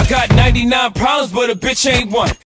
got 99 problems, but a bitch ain't one.